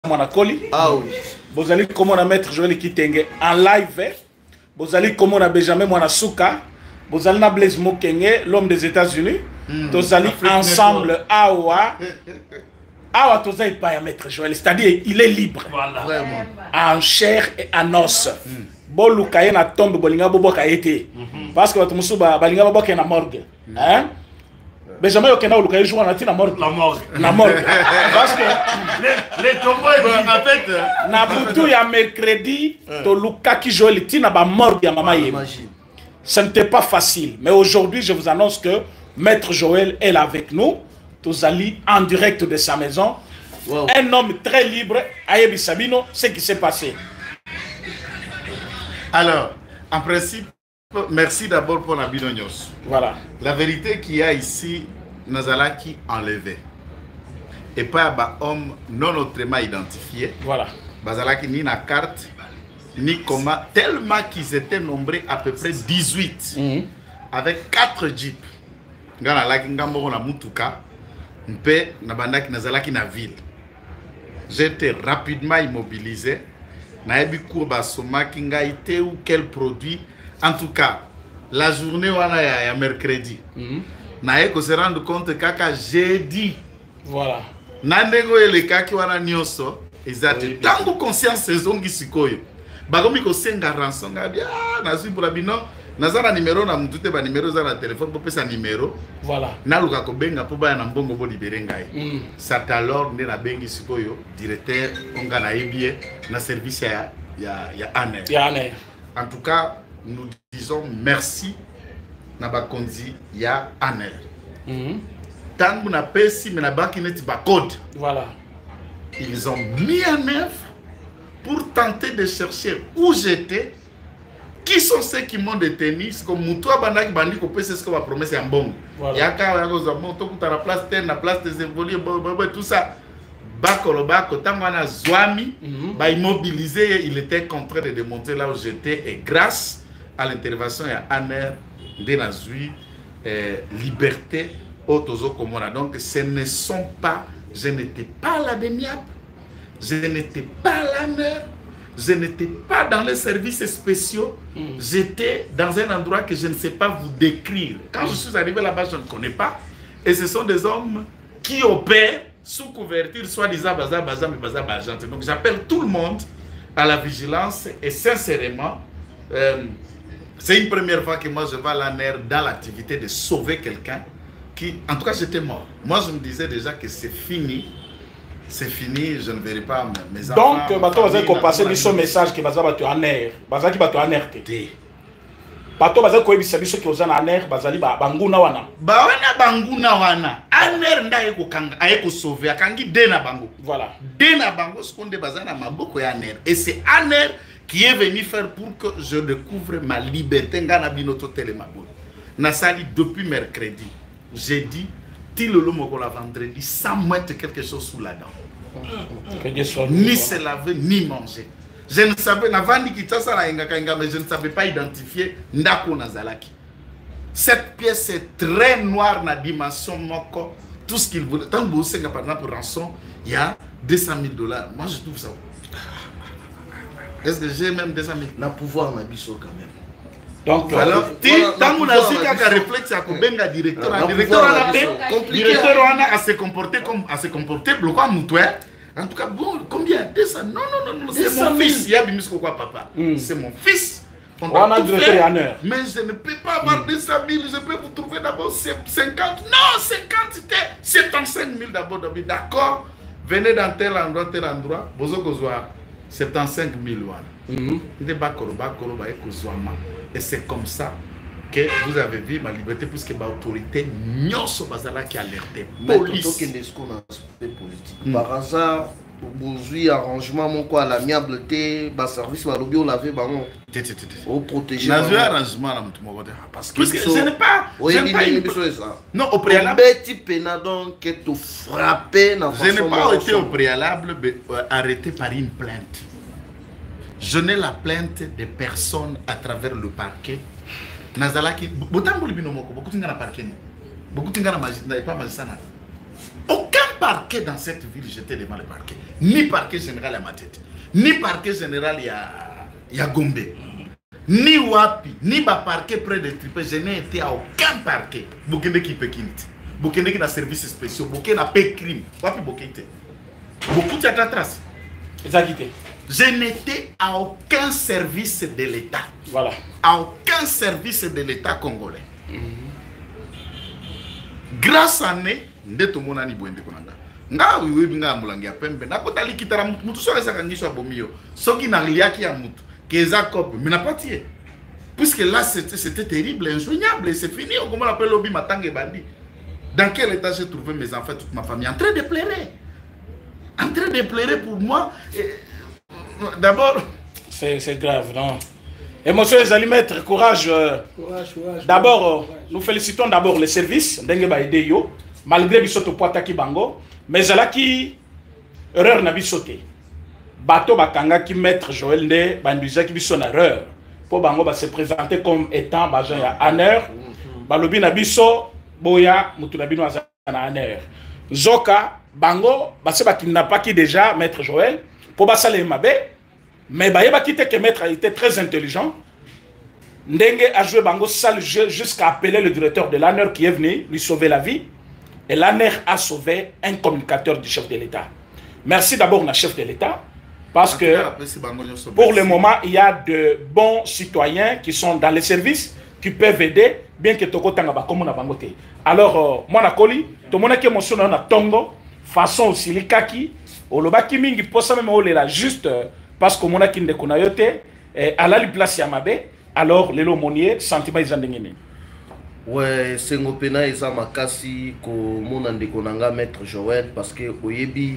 Monacoli. Ah oui. Vous allez comment on a mettre Joël Kitenge en live. Vous allez comment on a Benjamin Mwanasuka. Vous allez na Blaise Mokenge, l'homme des États-Unis. Vous allez ensemble Awa. Awa tous allez pas mettre Joël. C'est-à-dire il est libre. Voilà. Vraiment. En chair et en os. Bolu kaye na tombe bolinga bobo kaye. Parce que votre musuba balinga bobo ke na morgue. Hein? Benjamin Yokena ou le jour on a dit la mort. La mort. La mort. Parce que les tombeaux, en fait. Na butu ya mercredi, to Luka qui joue le tina ba mort ya maman yé. Ce n'était pas facile. Mais aujourd'hui, je vous annonce que Maître Joël est là avec nous. Tous allés en direct de sa maison. Wow. Un homme très libre. Ayebi Sabino, ce qui s'est passé. Alors, en principe, merci d'abord pour la bidonios. Voilà. La vérité qu'il y a ici, Nazalaki enlevé. Et pas un homme non autrement identifié. Voilà. Bazalaki ni na carte, ni comment. Tellement qu'ils étaient nombreux à peu près 18. Avec 4 jeeps. Ngana laki ngambo na mutuka. Mpe na bandaki Nazalaki na ville. J'étais rapidement immobilisé. Naebi courba soma kingaité ou quel produit. En tout cas, la journée wana ya mercredi. Naeko se rendre compte kaka jeudi. Voilà. Nandengo ele kaki wana nyoso. Exact. Tango conscience ezongi sikoyo. Bagomi ko senga rançon ngabia nazui pour la bino. Nazana numéro na mutute ba numéro za na téléphone pour pesa numéro. Voilà. Naluka ko benga po ba na mbongo bo libérer ngai. Ça alors ndé na bengi sikoyo directeur onga na ebie na service ya ANER. Ya ANER. En tout cas, nous disons merci na bakonzi ya ANER. Tangu na pesi mais na baki neti ba code. Voilà. Ils ont mis en œuvre pour tenter de chercher où j'étais. Qui sont ceux qui m'ont détenu? C'est comme Moutoua Bandaki Bandi Kopé, c'est ce qu'on va promettre en bon. Yaka, la place terre, la place des évolués, tout ça. Bako, Bako, Tangwana Zouami, immobilisé, il était contraint de démontrer là où j'étais. Et grâce à l'intervention de ANER, de la Zui, liberté, Otozo Komona. Donc ce ne sont pas, je n'étais pas la démiable, je n'étais pas la mère. Je n'étais pas dans les services spéciaux. J'étais dans un endroit que je ne sais pas vous décrire. Quand je suis arrivé là-bas, je ne connais pas. Et ce sont des hommes qui opèrent sous couverture, soi-disant Bazar, Bazar. Donc j'appelle tout le monde à la vigilance. Et sincèrement, c'est une première fois que moi je vais à l'ANER dans l'activité de sauver quelqu'un qui, en tout cas, j'étais mort. Moi, je me disais déjà que c'est fini. C'est fini, je ne verrai pas mes enfants. Donc, bato bazali ko passer biso message que bazali bato ANER, bazali bato ANER te. Bato bazali ko ebisa biso ki ozana ANER, bazali banguna wana. Ba wana banguna wana. ANER nda eko kanga, ayeko sauver, akangi dena bango. Voilà. Dena bango seconde bazana maboko ya ANER. Et c'est ANER qui est venu faire pour que je découvre ma liberté ngana binoto telemabolo. Nasali depuis mercredi. J'ai dit le la vendredi sans mettre quelque chose sous la dent. Ni se laver, ni manger. Je ne savais, mais je ne savais pas identifier Ndako Nazalaki. Cette pièce est très noire na dimension moko. Tout ce qu'il voulait. Tant que vous savez, par exemple, rançon, il y a 200 000 $. Moi, je trouve ça. Est-ce que j'ai même 200 000 $? La pouvoir n'a biso quand même. Donc, alors, tant qu'on a su qu'un réflexe à Kobenga directeur, a se comporté comme à se comporter bloquant Moutoué. En tout cas, bon, combien? 200? Non, c'est mon fils. Il y a Bimisco quoi, papa? C'est mon fils. On a tout fait, mais je ne peux pas avoir 200 000. Je peux vous trouver d'abord 50. Non, 50 c'était 75 000 d'abord. D'accord, venez dans tel endroit. Bozo Kozwa 75 000 Et c'est comme ça que vous avez vu ma liberté, puisque l'autorité n'y a qui alerté. Police. Par hasard, vous arrangement mon quoi l'amiable service malobio laver ballon. Au protéger. Arrangement parce que ce n'est pas. Non, au préalable. Donc que frapper. Je n'ai pas été au préalable arrêté par une plainte. Je n'ai la plainte des personnes à travers le parquet. Nazalaki, aucun parquet dans cette ville, j'étais devant le parquet. Ni parquet général à ma tête, ni parquet général il y a Gombe, ni Wapi, ni parquet près de Tripé. Je n'ai été à aucun parquet. Bokende qui peut quitter. Bokende qui n'a service spécial. Bokende n'a pas crime. Wapi Bokende. Beaucoup de traces. Je n'étais à aucun service de l'État. Voilà. À aucun service de l'État congolais. Grâce à nous, nous avons dit que nous avons dit que nous avons dit que nous avons dit que nous avons dit que puisque là c'était terrible, injoignable, et c'est fini. Comment on appelle l'obi matang et bandi. Dans quel état j'ai trouvé mes enfants, toute ma famille en train de pleurer. En train de pleurer pour moi. D'abord, c'est grave, non? Et monsieur les amis, maître, courage. D'abord, nous félicitons d'abord les services malgré bisoto poataki bango, mais là qui erreur na bisoté. Bateau bakanga qui maître Joël Nde banduza qui biso na erreur. Pour bango ba se présenter comme étant bajan ya honneur. Balobi na biso boya mutu na bino na honneur. Zoka bango ba se bakina pas qui déjà maître Joël pour ba sale mabe. Mais Bayeba Kite que maître était très intelligent. Ndenge a joué bango sale jeu jusqu'à appeler le directeur de l'ANER qui est venu lui sauver la vie. Et l'ANER a sauvé un communicateur du chef de l'État. Merci d'abord au chef de l'État. Parce que pour le moment, il y a de bons citoyens qui sont dans les services, qui peuvent aider, bien que Toko Tangaba comme on a bangote. Alors, moi, Nakoli, tout le monde qui est émotionné, on a Tongo, façon aussi, les kaki, au lobaki mingi, pour ça même, on est là juste. Parce que mon akinde konayote à la place yamabe alors les lomoniers sentiment ils ont ouais c'est ngopena isa makasi ko mon ande konanga maître Joël parce que oyebi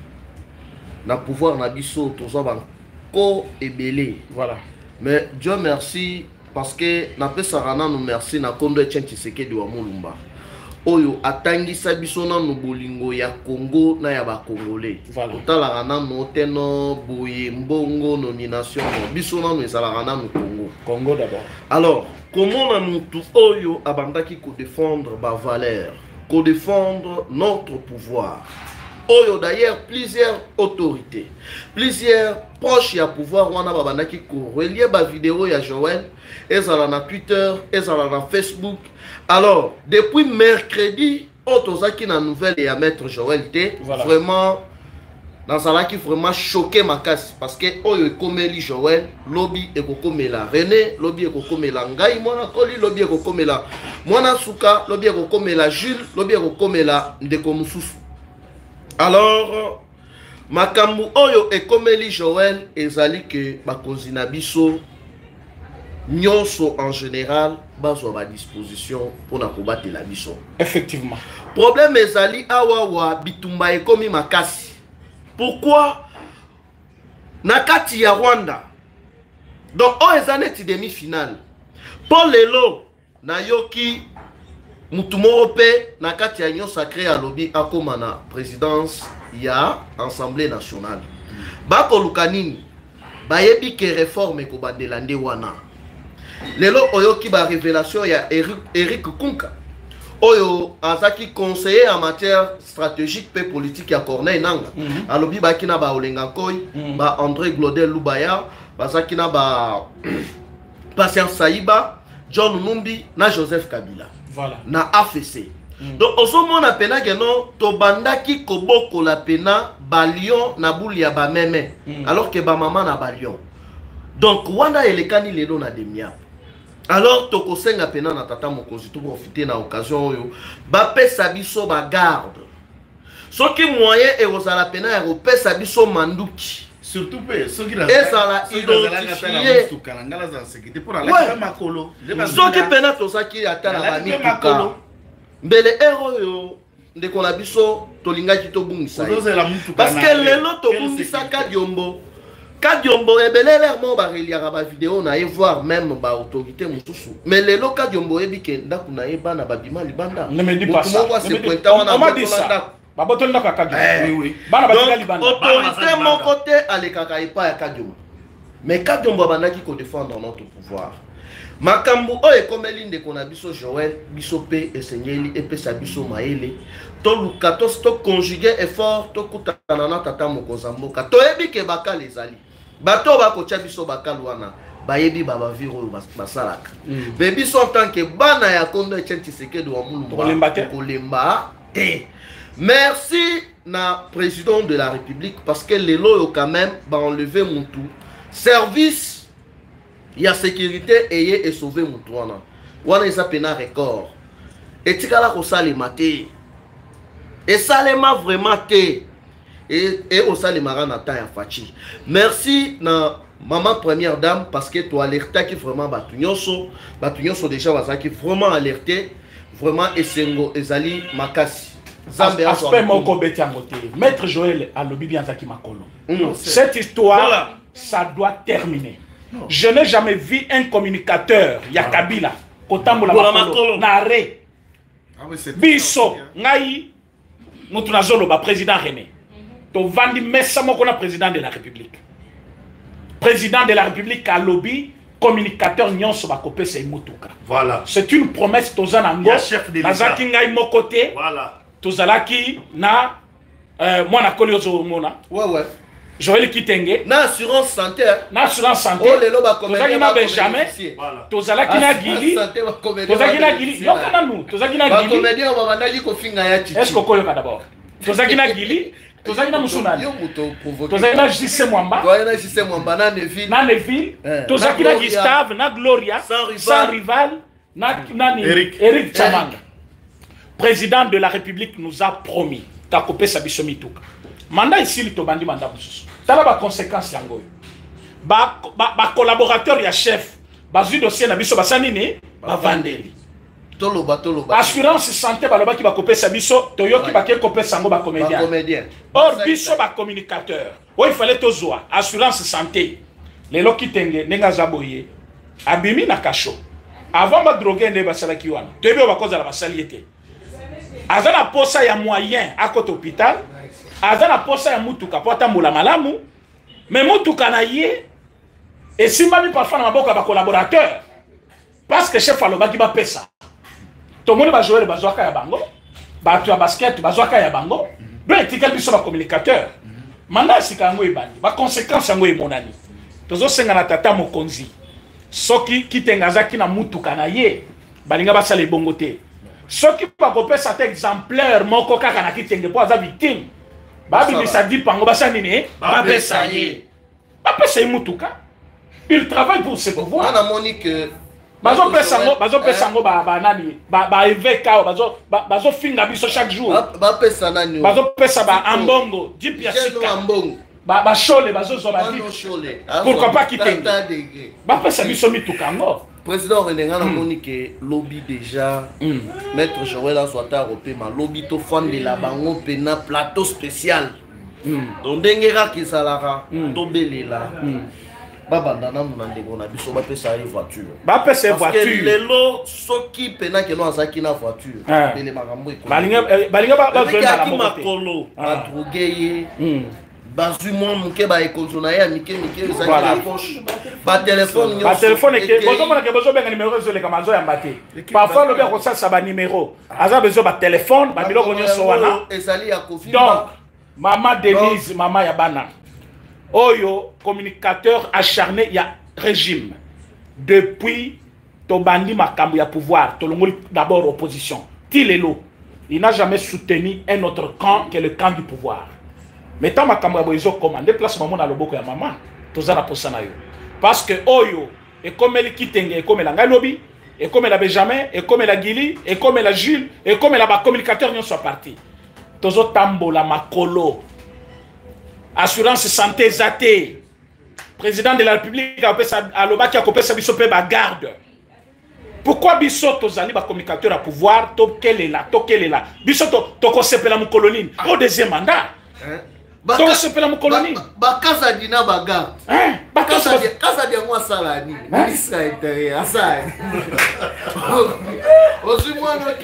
na pouvoir na biso tozo ba ko ebele voilà mais Dieu merci parce que na pesa rana nous merci na kondo etchenchi sekedi wa mulumba oyo atangisa biso na bolingo ya Congo na ya ba Congolais. Voilà. Otala na no teno boye mbongo nomination biso na no ezala na no Congo. Congo d'abord. Alors, comment nous tout oyo abandaki ko défendre ba valeur, ko défendre notre pouvoir. Oyo d'ailleurs plusieurs autorités, plusieurs proches ya pouvoir wana babandaki ko relier ba vidéo ya Joël, ezala na Twitter, ezala na Facebook. Alors, depuis mercredi, Otozaki na nouvelle et à maître Joël T, voilà. Vraiment, dans ça qui vraiment choqué ma casse parce que Oyo Komeli Joël, lobby et Kokomela René, lobby et Kokomela Ngai, Mona Koli, lobby et Kokomela Mona Souka, lobby et Kokomela Jules, lobby et Kokomela Ndeko Mususu. Alors, Makambu Oyo et Komeli Joël, ezali que Bakozina Biso. Nyonso en général, bazo à disposition pour na combattre la mission. Effectivement. Problème ezali awawa bitumba ekomi makasi. Pourquoi nakati ya Rwanda? Donc o ezaneti demi-finale. Pour lelo na yoki mutumoro pe nakati ya nyon sacré à lobby akoma na présidence ya Assemblée nationale. Bako lukanini bayebi ke réforme ko bandelande wana. Lelo oyoki ba révélation ya Eric Kunka. Oyo azaki conseiller en matière stratégique et politique ya Corneille Nanga. Alobi ba kina ba Olenga Koy, ba André Glodel Lubaya, ba zakina ba Patient Saïba, John Numbi na Joseph Kabila. Voilà. Na AFC. Donc osomona pena geno to bandaki koboko la pena balion na buli ya ba meme alors que ba maman na balion. Donc wanda elekani lelo na demia. Alors toko senga pena na tata mokozi to profiter na occasion oyo ba pesa biso ba garde. Soki moyen e ozala pena ya pesa biso manduki. Surtout pe soki la ezala identifié kalangala za sécurité pour la makolo. Soki pena to saki ata na ba mituka. Mbele ero yo ndeko na biso tolingaki to bungisa. Parce que lelo to bungisa Kadiombo. Kadiombo ebelele mo ba reliara ba vidéo na e voir même ba autorité mususu. Mais lelo Kadiombo ebike ndaku na e bana ba bima libanda. Ne me dis pas ça. On m'a dit ça. Ba botol ndaka Kadiombo. Oui. Bana ba bima libanda. Autorité mon côté ale kaka e pa ya Kadiombo. Mais Kadiombo bandaki ko défendre notre pouvoir. makambo oyo ekomeli ndeko na biso Joël biso pe esengeli epesa biso maele to luka to conjuguer effort to kutana na tata mokonza mboka toyebi ke bakala ezali bato bakotia biso bakala wana bayebi baviro basalaka mais biso en tant que bana ya Kondo Etienne Tshisekedi wa Mulumba kolemba te. Merci na président de la République parce que lelo quand même ba enlever Moutou service ya sécurité et sauver Moutou wana eza pena record etikala ko salema te et salema vraiment te et au salema na ta ya fachi. Merci na maman première dame parce que tu alerta qui vraiment batunyonso déjà bazaki vraiment alerté vraiment esengo ezali makasi. Aspect moko betiangote. Maître Joël a lobby bien zaki makolo. Cette histoire, ça doit terminer. Non. Je n'ai jamais vu un communicateur Yakabila kotambola makolo nare. Biso ngai mutunazolo ba président René. To vandi messa moko na président de la République. Président de la République a lobby communicateur nyonso ba kopé c'est mutuka. Voilà. C'est une promesse tozanango. Nazaki ngai mokote. Voilà. Tozalaki na moi na koliozo mona. Ouais. Joël Kitenge. Na assurance santé. Na assurance santé. Oh lelo ba comédien. Tozalaki na Benjamin. Tozalaki na Gili. Tozalaki na Gili. Yokana nous. Tozalaki na Gili. Ba comédien ba bandaki ko finga ya titi. Est-ce que koyoka d'abord? Tozalaki na Gili. Tozalaki na Musunani. Tozalaki na JC Mwamba. Tozalaki na JC Mwamba na Neville. Na Neville. Tozalaki na Gustave, na Gloria. Sans rival. Na Eric Chamanga. Président de la République nous a promis d'akopé Sabiso Mituka. Mandat ici, il tobandi mandat mususu. Ça va conséquence yango. Ba collaborateur ya chef, bazu dossier na biso basanini, ba vandeli. Toloba. Assurance santé baloba ki ba kopé Sabiso, toyo ki ba ke kopé sango ba comédien. Or biso ba communicateur. Oh il fallait tozoa assurance santé. Lelo kitenge nenga zaboye. Abimi na kasho. Avant ba droguer nde basala ki wana. Toyo ba koza la basaliete. Azana posa ya moyen à côté hôpital, azana posa ya mutuka pota mula malamu, mais mutuka na ye et si mami parfois na maboka ba collaborateur parce que chef aloba ki ba pesa. To moni ba joueur ba zwaka ya bango, ba tu basket ba zwaka ya bango, donc tikel biso ba communicateur. Manda sikango ebandi, ba conséquence yango emonani. Tozo senga na tata mokonzi. Soki kitengazaki na mutuka na ye, balinga ba sala bongo te. Ceux qui peuvent couper cet exemplaire, mon coca kana kitenge pour avoir victime. Babi bisa dit pango basa nini? Babe saye. Babe saye mutuka. Il travaille pour ses pouvoirs. On a monique. Bazo pesango ba nani ba eveka bazo finga biso chaque jour. Ba pesa nani? Bazo pesa ba ambongo, dipia sika. Ba chole bazo zo ba chole. Pourquoi pas kitenge? Ba pesa biso mituka ngo. Président René Ngana monique lobby déjà Maître Joël Azouata Europé ma lobby to fan de la bango pena plateau spécial donc dengera ki salara to belela baba ndana munande bona biso ba pesa voiture voiture parce que lelo soki pena ke no azaki na voiture bele makambo ko balinga ba zona la makolo ba droguer bazu mon muke ba ekozona ya mike za la poche ba téléphone ke bozo mona ke bozo benga numéro zo le kamazo ya mbate parfois le ko ça ba numéro aza bezo ba téléphone ba biloko nyoso wana ezali ya Covid donc maman Denise maman ya bana oyo communicateur acharné ya régime depuis to bandi makambo ya pouvoir to longoli d'abord opposition tilelo il n'a jamais soutenu un autre camp que le camp du pouvoir. Mais tant ma caméra boizo commandé place maman na loboko ya maman tozana posana yo parce que oyo et comme elle kitenge et comme la ngalobi et comme la Benjamin et comme la Gili et comme la Jules et comme la communicateur n'y sont partis tozo tambola makolo assurance santé zate président de la République a pesa aloba ki a kopesa biso pe ba garde. Pourquoi biso tozali ba communicateur à pouvoir to kelela biso to ko sepela mu colonie au deuxième mandat donc c'est pour la colonie. Bakasa dina baga. Bakasa dia moi salani. Ministre intérieur ça. Osu mwana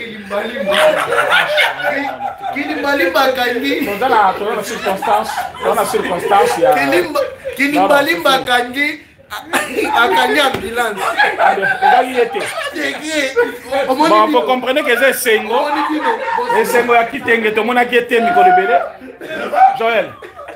Kilimbali bakangi. Dans la circonstance ya Kilimbali bakangi Akanya ambulance. Bon, vous comprenez que c'est Sengo. Et Sengo a quitté tout le monde a quitté Mikolo Bélé. Joël.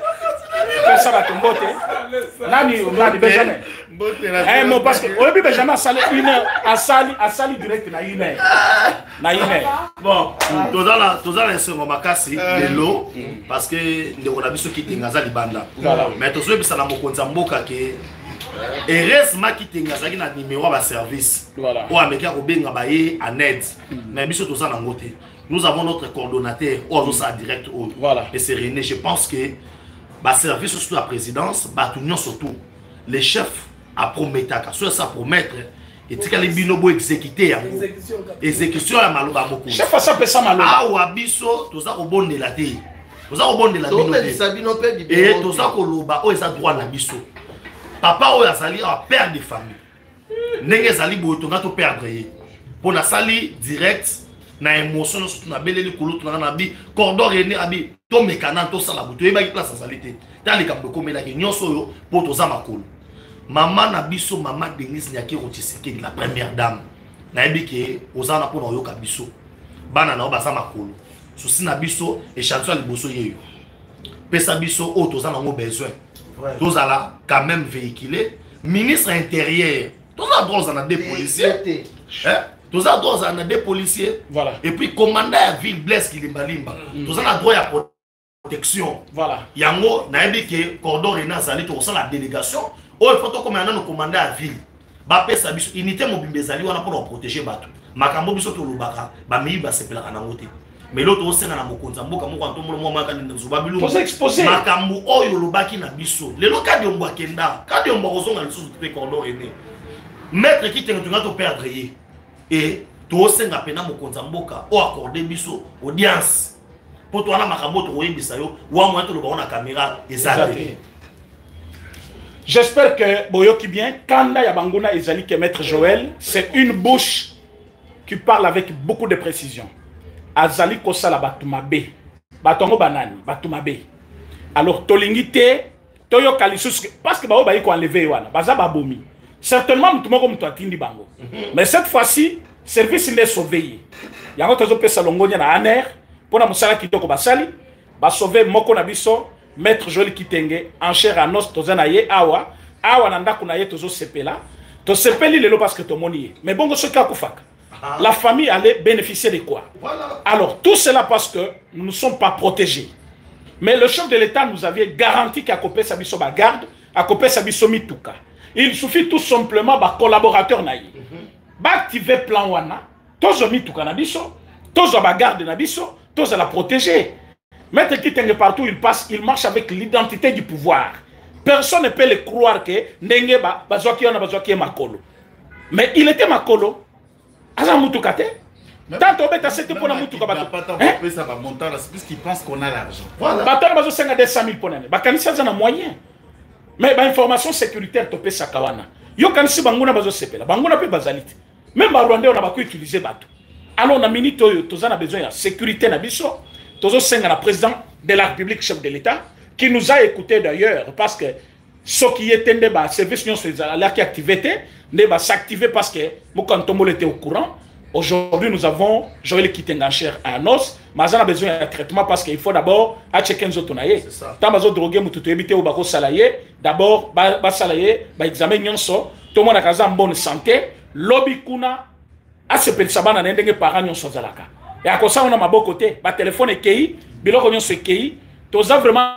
Ça va tomber. Nani, Benjamin. Eh, moi, parce que, au début, Benjamin a salé 1 heure, a sali direct na 1 heure. Na 1 heure. Bon, tout ça, c'est un makasi de l'eau, parce que on a vu ceux qui étaient dans la banda. Mais tout ça, c'est un mokonzamboka qui heureusement qui était dans le numéro de service. Voilà. Ou avec un robin en aide. Mais bien sûr, tout ça dans côté. Nous avons notre coordonnateur, ou ça direct. Voilà. Et c'est René. Je pense que le service surtout la présidence, surtout les chefs à promettre, soit ça promettre, et tu as les binobo exécuter. Exécution à Maloba beaucoup. Chef, ça peut ça Maloba. Ah, ou abisso, tout ça au bon de la télé. Tout ça au bon de la télé. Et tout ça au loba, ou ça droit na bisso. Papa ou a sali à père de famille. Nenge sali botonga to perdre. Pour la sali direct. Na émotion surtout na beleli kulu to na bi cordon rené abi to mekana to sala buto eba ki place salite dans les cap de komela ki nyonso yo pour to za makolo maman na biso maman Denise Nyaki Rotiseke la première dame na ebi ke ozana pour no yo ka biso bana na ba za makolo souci na biso et chanson liboso yeyo pesa biso o to za na mo besoin to za la quand même véhiculer ministre intérieur to za droit na des policiers hein. Tous les droits à des policiers. Voilà. Et puis, commandant à ville Blaise Kilimbalimba. Tous les droits à protection. Voilà. Yango, n'a dit que Cordon Rena Zali, tout ça la délégation. Oh, il faut que commandant commandant à ville. Bapé sa biso, unité mobile Zali, on a pour protéger Batou. Makambo biso to lubaka, bami ba sepela kana ngote. Mais l'autre aussi na mokonza mboka mo kanto mo maka ni nzubabilu. Faut exposer. Makambo oyo lubaki na biso. Le local de Mbakenda, quand de Mbozonga le sous de Cordon Rena. Maître qui te to perdre. Et tout ce qui est mokonzamboka ou accordé biso audience pour toi na makambo to oyebisa yo wa mo to lo na caméra ezali. J'espère que boyoki bien kanda ya banguna ezali que maître Joël c'est une bouche qui parle avec beaucoup de précision. Azali kosala batumabe batongo banani batumabe. Alors tolingité toyo kalisus parce que ba ko enlever wana baza babomi. Certainement, tout le monde a dit bango. Mais cette fois-ci, le service est sauvé. Il y a un autre qui a na aner pour la moussala qui toko basali, ba sauver moko na biso, maître Joël Kitenge en chair à nos tozanaye awa, awa nanda kunaye tozo sepela, to sepeli lelo parce que to moni. Mais bon ce cas kufak. La famille allait bénéficier de quoi? Alors tout cela parce que nous ne sommes pas protégés. Mais le chef de l'État nous avait garanti qu'à copé sa biso ba garde, à copé sa biso mituka. Il suffit tout simplement de collaborateur naïe. Activer plan wana, tous mis tout canabiso, tous la garde nabiso, tous la protéger. Maître qui tengue partout, il passe, il marche avec l'identité du pouvoir. Personne ne peut le croire que Ndenge bazoki on a bazoki makolo. Mais il était makolo. Asa mutukate. Tant obeta c'était pour la mutuka bato. Ça va monter là, c'est parce qu'ils pensent qu'on a l'argent. Voilà. Bato bazo 200 000 pour l'année. Bakanisa za na moyen. Mais l'information sécuritaire topé sakawana. Yo kanisi banguna bazo sepela. Banguna pe bazalite. Même ba Rwandais on a pas utiliser bateau. Alors on a minute tous a besoin de sécurité na biso. Tozo senga la président de la République chef de l'État qui nous a écouté d'ailleurs parce que ce qui était le service non là qui activité ne va s'activer parce que Mokantombo était au courant. Aujourd'hui, nous avons Joël Kitenge en chair à nos, mais on a besoin de traitement parce qu'il faut d'abord checker nos autonaïs. Tant que drogué, nous devons éviter au bako salarié. D'abord, bas salarié, bas examen nyonso, tout le monde a en bonne santé. Lobby kuna, à ce petit sabana n'endenge parents nyonso zalaka. Et à cause ça, on a ma beau côté, bas téléphone est kei, biloko nyonso kei. Tous a vraiment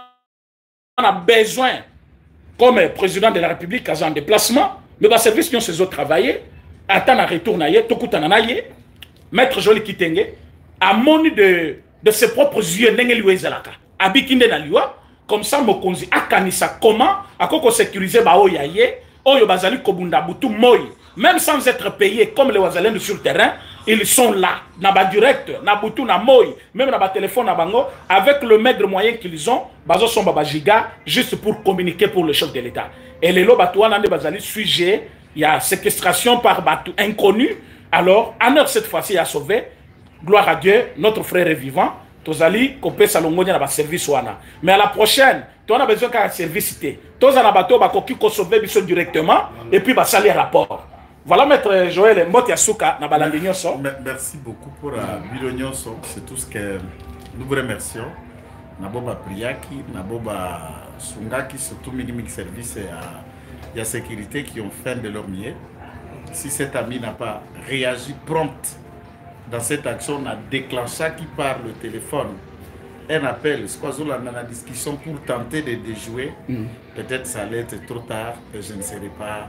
on a besoin, comme président de la République, en déplacement, mais bas service nyonso zo travailler. Attends à retour naïe, tokutananaïe, maître Joël Kitenge, a moni de ses propres yeux, n'engeli zalaka, abikinde na liwa, comme ça mokonzi akanisa comment, à quoi sécuriser bao yaye, oyo bazali kobunda butu moi, même sans être payés comme les wazalens sur le terrain, ils sont là, na ba direct, na butu na moi, même na ba téléphone na bango, avec le maigre moyen qu'ils ont, bazo son baba giga, juste pour communiquer pour le chef de l'État. Et les lois batouan nande bazali sujet. Il y a séquestration par bateau inconnu. Alors, en heure cette fois-ci, il a sauvé. Gloire à Dieu, notre frère est vivant. Tozali, Kopé Salongonia, dans le service. Mais à la prochaine, tu as besoin d'un service. Tous en abattoir, qui sauver directement et puis saler rapport. Voilà, maître Joël Mbotiasuka, merci beaucoup pour Bilognon. C'est tout ce que nous vous remercions. Naboba Priaki, Naboba Sungaki, surtout Minimic Service et la sécurité qui ont fait de leur mieux. Si cet ami n'a pas réagi prompt dans cette action, on a déclenché qui par le téléphone un appel, ce qu'on a dans la discussion pour tenter de déjouer. Peut-être ça allait être trop tard et je ne serai pas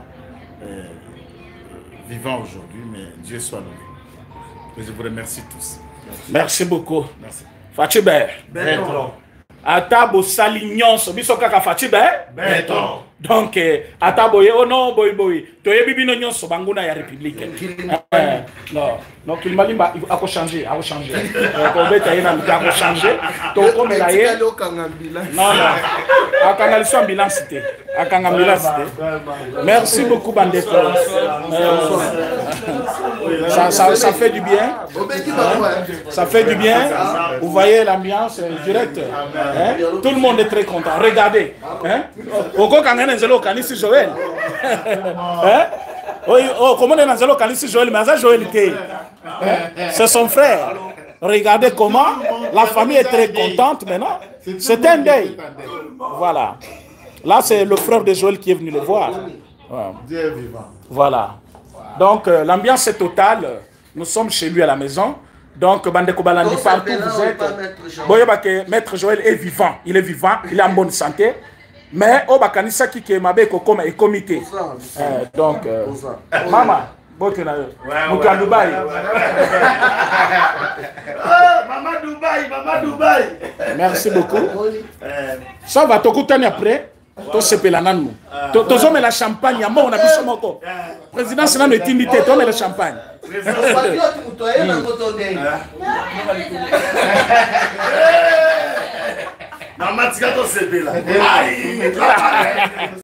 vivant aujourd'hui, mais Dieu soit loué. Et je vous remercie tous. Merci beaucoup. Merci. Fatibé. Béton. Atabo Salignon, Bisokaka Fatibé. Béton. Donc, Ataboye, oh non, boy. Tu es bibi non so banguna ya République. Non, donc il m'a dit, il a changé, il a changé. Il a changé. Donc, comme il a eu. Non, à canalisation bilan cité. À canalisation cité. Merci beaucoup, Bandeko. Ça fait du bien. Ça fait du bien. Vous voyez l'ambiance directe. Tout le monde est très content. Regardez. Joël. Comment on est dans Joël, mais Joël était. C'est son frère. Regardez comment la famille est très contente maintenant. C'est un deuil. Voilà. Là, c'est le frère de Joël qui est venu le voir. Dieu est vivant. Voilà. Donc, l'ambiance est totale. Nous sommes chez lui à la maison. Donc, Bandeko Balandi, partout vous êtes. Maître Joël est vivant. Il est vivant. Il est en bonne santé. Mais au bakanisa qui est ma bête comme un comité. Donc, maman, Mouka Dubaï. Maman Dubaï. Merci beaucoup. Ça va te coûter après. To sepelananou. To zome la champagne. Ya mo na biso moko. Président c'est na timité. To me la champagne. Maman tika to sepela.